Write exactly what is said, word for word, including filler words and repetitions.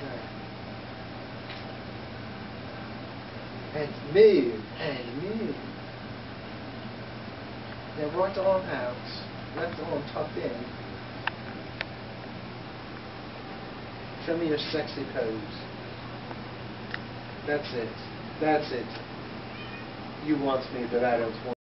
And move, and move. Now right arm out, left arm tucked in. Show me your sexy pose. That's it. That's it. You want me, but I don't want